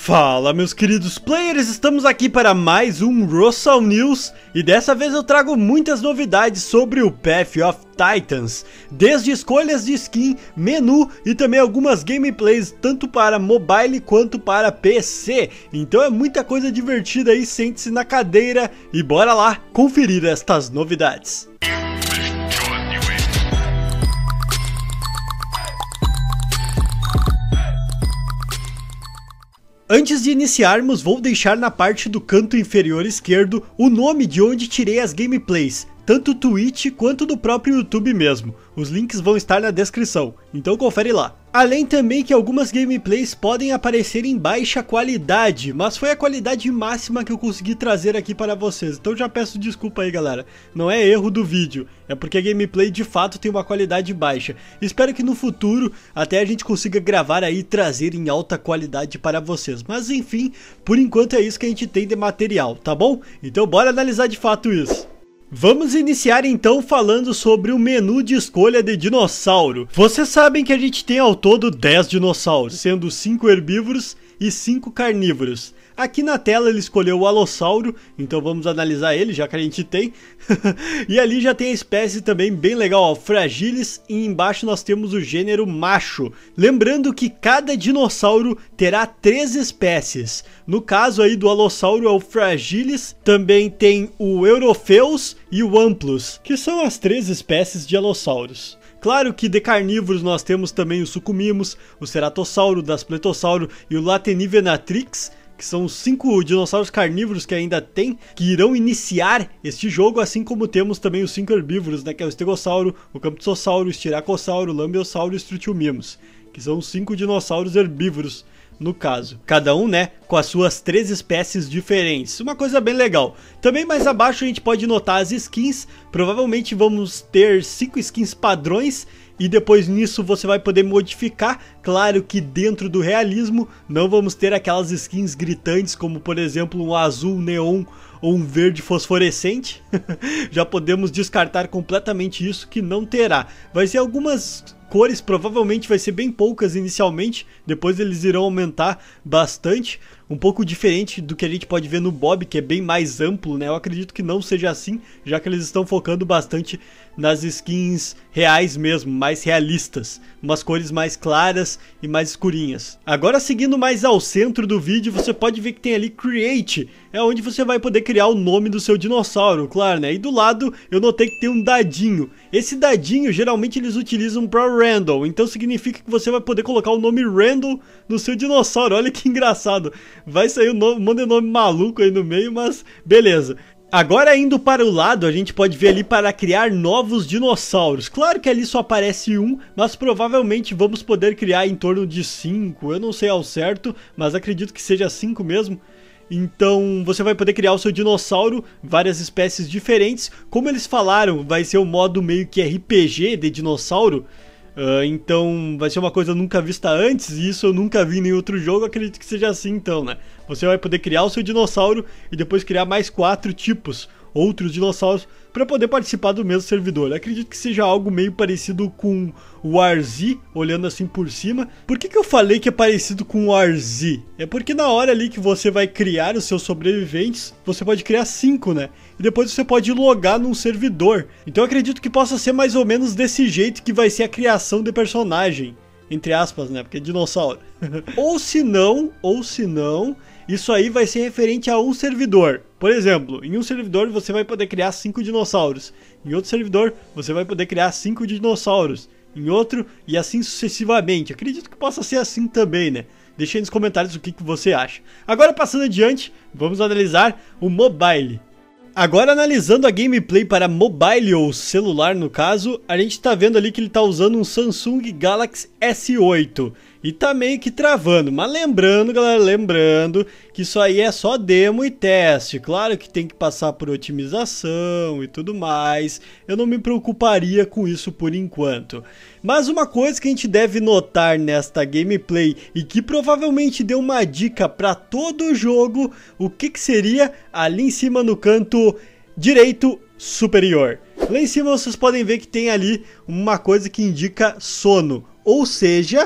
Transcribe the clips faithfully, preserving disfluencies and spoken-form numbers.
Fala, meus queridos players, estamos aqui para mais um Russell News e dessa vez eu trago muitas novidades sobre o Path of Titans, desde escolhas de skin, menu e também algumas gameplays tanto para mobile quanto para P C. Então é muita coisa divertida aí, sente-se na cadeira e bora lá conferir estas novidades. Antes de iniciarmos, vou deixar na parte do canto inferior esquerdo o nome de onde tirei as gameplays, tanto do Twitch quanto do próprio YouTube mesmo. Os links vão estar na descrição, então confere lá. Além também que algumas gameplays podem aparecer em baixa qualidade, mas foi a qualidade máxima que eu consegui trazer aqui para vocês. Então já peço desculpa aí, galera. Não é erro do vídeo, é porque a gameplay de fato tem uma qualidade baixa. Espero que no futuro até a gente consiga gravar aí e trazer em alta qualidade para vocês. Mas enfim, por enquanto é isso que a gente tem de material, tá bom? Então bora analisar de fato isso. Vamos iniciar então falando sobre o menu de escolha de dinossauro. Vocês sabem que a gente tem ao todo dez dinossauros, sendo cinco herbívoros e cinco carnívoros. Aqui na tela ele escolheu o alossauro, então vamos analisar ele, já que a gente tem. E ali já tem a espécie também bem legal, ó, Fragilis, e embaixo nós temos o gênero macho. Lembrando que cada dinossauro terá três espécies. No caso aí do alossauro é o Fragilis, também tem o Europheus e o Amplus, que são as três espécies de alossauros. Claro que de carnívoros nós temos também o Sucumimus, o Ceratossauro, o Daspletossauro e o Latenivenatrix, que são os cinco dinossauros carnívoros que ainda tem, que irão iniciar este jogo, assim como temos também os cinco herbívoros, né, que é o Stegossauro, o Camptossauro, o Styracosauro, o Lambeossauro e o Strutiomimus, que são os cinco dinossauros herbívoros, no caso. Cada um, né, com as suas três espécies diferentes. Uma coisa bem legal. Também mais abaixo a gente pode notar as skins. Provavelmente vamos ter cinco skins padrões e depois nisso você vai poder modificar. Claro que dentro do realismo não vamos ter aquelas skins gritantes como por exemplo um azul neon ou um verde fosforescente. Já podemos descartar completamente isso, que não terá. Vai ser algumas cores, provavelmente vai ser bem poucas inicialmente, depois eles irão aumentar bastante. Um pouco diferente do que a gente pode ver no Bob, que é bem mais amplo, né? Eu acredito que não seja assim, já que eles estão focando bastante nas skins reais mesmo, mais realistas, umas cores mais claras e mais escurinhas. Agora seguindo mais ao centro do vídeo, você pode ver que tem ali Create, é onde você vai poder criar o nome do seu dinossauro, claro, né? E do lado eu notei que tem um dadinho. Esse dadinho geralmente eles utilizam para Randall, então significa que você vai poder colocar o nome Randall no seu dinossauro. Olha que engraçado. Vai sair um, nome, um monte de nome maluco aí no meio, mas beleza. Agora indo para o lado, a gente pode ver ali para criar novos dinossauros. Claro que ali só aparece um, mas provavelmente vamos poder criar em torno de cinco. Eu não sei ao certo, mas acredito que seja cinco mesmo. Então você vai poder criar o seu dinossauro, várias espécies diferentes. Como eles falaram, vai ser um modo meio que R P G de dinossauro. Uh, então vai ser uma coisa nunca vista antes, e isso eu nunca vi em nenhum outro jogo, acredito que seja assim então, né? Você vai poder criar o seu dinossauro e depois criar mais quatro tipos, outros dinossauros, para poder participar do mesmo servidor. Eu acredito que seja algo meio parecido com o R Z, olhando assim por cima. Por que que eu falei que é parecido com o R Z? É porque na hora ali que você vai criar os seus sobreviventes, você pode criar cinco, né? E depois você pode logar num servidor. Então eu acredito que possa ser mais ou menos desse jeito que vai ser a criação de personagem. Entre aspas, né? Porque é dinossauro. Ou se não, ou se não, isso aí vai ser referente a um servidor. Por exemplo, em um servidor você vai poder criar cinco dinossauros. Em outro servidor você vai poder criar cinco dinossauros. Em outro, e assim sucessivamente. Acredito que possa ser assim também, né? Deixe aí nos comentários o que, que você acha. Agora passando adiante, vamos analisar o mobile. Agora analisando a gameplay para mobile ou celular no caso, a gente tá vendo ali que ele tá usando um Samsung Galaxy S oito e tá meio que travando, mas lembrando galera, lembrando que isso aí é só demo e teste, claro que tem que passar por otimização e tudo mais, eu não me preocuparia com isso por enquanto. Mas uma coisa que a gente deve notar nesta gameplay e que provavelmente deu uma dica para todo o jogo, o que que seria ali em cima no canto direito superior. Lá em cima vocês podem ver que tem ali uma coisa que indica sono, ou seja,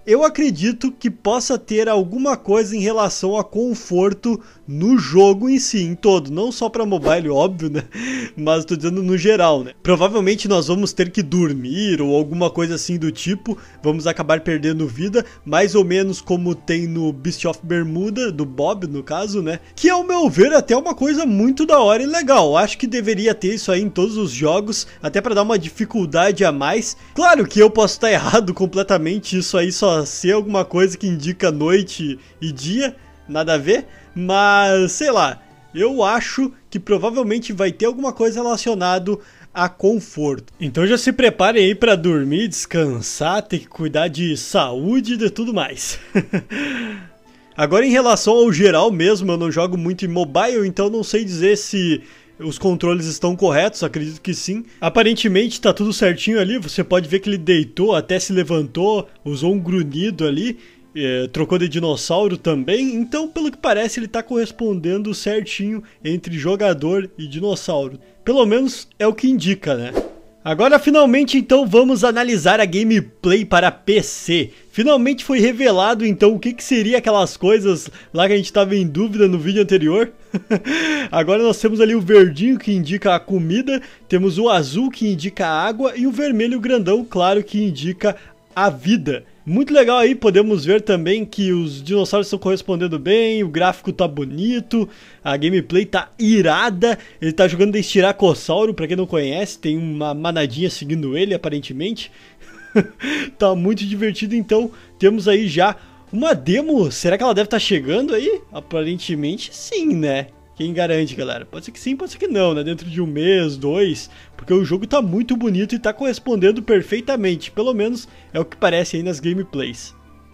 eu acredito que possa ter alguma coisa em relação a conforto no jogo em si, em todo, não só para mobile, óbvio, né? Mas tô dizendo no geral, né? Provavelmente nós vamos ter que dormir ou alguma coisa assim do tipo, vamos acabar perdendo vida, mais ou menos como tem no Beast of Bermuda, do Bob no caso, né? Que ao meu ver até uma coisa muito da hora e legal. Acho que deveria ter isso aí em todos os jogos, até para dar uma dificuldade a mais. Claro que eu posso estar errado completamente, isso aí só ser alguma coisa que indica noite e dia, nada a ver, mas sei lá, eu acho que provavelmente vai ter alguma coisa relacionada a conforto. Então já se preparem aí para dormir, descansar, ter que cuidar de saúde e de tudo mais. Agora em relação ao geral mesmo, eu não jogo muito em mobile, então não sei dizer se os controles estão corretos, acredito que sim. Aparentemente tá tudo certinho ali, você pode ver que ele deitou, até se levantou, usou um grunhido ali, é, trocou de dinossauro também. Então pelo que parece ele tá correspondendo certinho entre jogador e dinossauro. Pelo menos é o que indica, né? Agora finalmente então vamos analisar a gameplay para P C. Finalmente foi revelado então o que, que seria aquelas coisas lá que a gente estava em dúvida no vídeo anterior. Agora nós temos ali o verdinho que indica a comida, temos o azul que indica a água e o vermelho grandão, claro, que indica a vida. Muito legal aí, podemos ver também que os dinossauros estão correspondendo bem, o gráfico tá bonito, a gameplay tá irada, ele tá jogando de Estiracossauro, pra quem não conhece, tem uma manadinha seguindo ele aparentemente. Tá muito divertido, então temos aí já uma demo, será que ela deve estar chegando aí? Aparentemente sim, né? Quem garante, galera? Pode ser que sim, pode ser que não, né? Dentro de um mês, dois, porque o jogo tá muito bonito e tá correspondendo perfeitamente. Pelo menos é o que parece aí nas gameplays.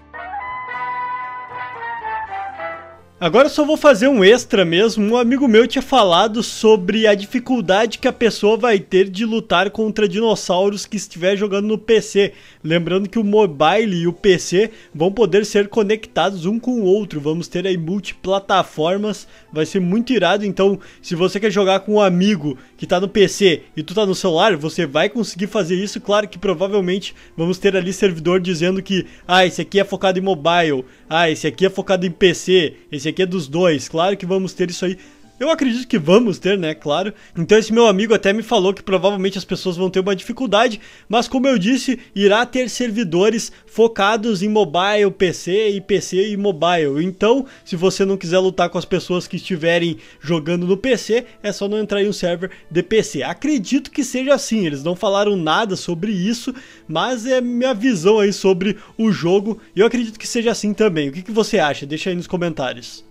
Agora eu só vou fazer um extra mesmo. Um amigo meu tinha falado sobre a dificuldade que a pessoa vai ter de lutar contra dinossauros que estiver jogando no P C. Lembrando que o mobile e o P C vão poder ser conectados um com o outro. Vamos ter aí multiplataformas, vai ser muito irado. Então se você quer jogar com um amigo que tá no P C e tu tá no celular, você vai conseguir fazer isso. Claro que provavelmente vamos ter ali servidor dizendo que ah, esse aqui é focado em mobile, ah, esse aqui é focado em P C, esse aqui é dos dois. Claro que vamos ter isso aí. Eu acredito que vamos ter, né, claro. Então esse meu amigo até me falou que provavelmente as pessoas vão ter uma dificuldade, mas como eu disse, irá ter servidores focados em mobile, P C e P C e mobile. Então, se você não quiser lutar com as pessoas que estiverem jogando no P C, é só não entrar em um server de P C. Acredito que seja assim, eles não falaram nada sobre isso, mas é minha visão aí sobre o jogo e eu acredito que seja assim também. O que, que você acha? Deixa aí nos comentários.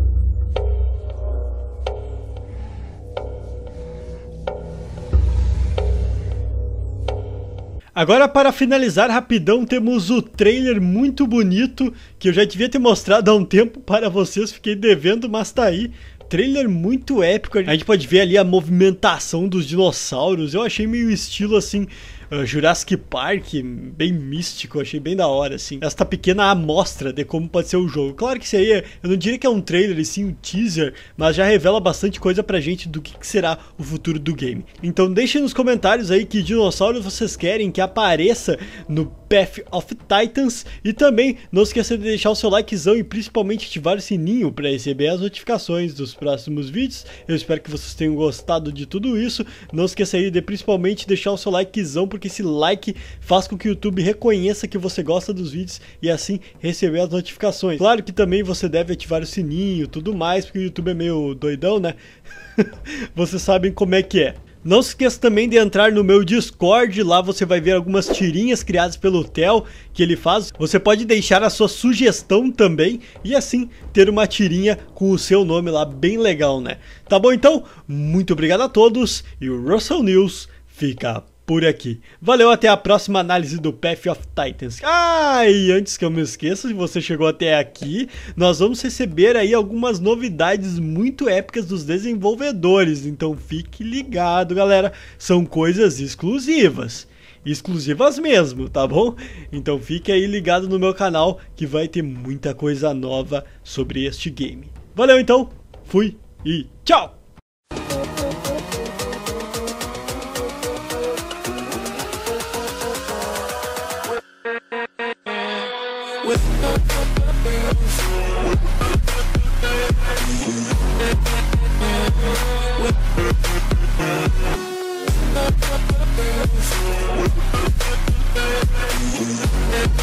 Agora para finalizar rapidão temos o trailer muito bonito que eu já devia ter mostrado há um tempo para vocês, fiquei devendo, mas tá aí. Trailer muito épico, a gente pode ver ali a movimentação dos dinossauros, eu achei meio estilo assim uh, Jurassic Park, bem místico, achei bem da hora assim. Esta pequena amostra de como pode ser o jogo, claro que isso aí, é, eu não diria que é um trailer e sim um teaser, mas já revela bastante coisa pra gente do que, que será o futuro do game. Então deixem nos comentários aí que dinossauros vocês querem que apareça no Path of Titans e também não esqueça de deixar o seu likezão e principalmente ativar o sininho para receber as notificações dos próximos vídeos. Eu espero que vocês tenham gostado de tudo isso. Não esqueça aí de principalmente deixar o seu likezão, porque esse like faz com que o YouTube reconheça que você gosta dos vídeos e assim receber as notificações. Claro que também você deve ativar o sininho e tudo mais, porque o YouTube é meio doidão, né? Vocês sabem como é que é. Não se esqueça também de entrar no meu Discord, lá você vai ver algumas tirinhas criadas pelo Theo que ele faz. Você pode deixar a sua sugestão também e assim ter uma tirinha com o seu nome lá, bem legal, né? Tá bom então? Muito obrigado a todos e o Russell News fica por aqui. Valeu, até a próxima análise do Path of Titans. Ah, e antes que eu me esqueça, se você chegou até aqui, nós vamos receber aí algumas novidades muito épicas dos desenvolvedores, então fique ligado, galera, são coisas exclusivas. Exclusivas mesmo, tá bom? Então fique aí ligado no meu canal que vai ter muita coisa nova sobre este game. Valeu então, fui e tchau! We'll be right back.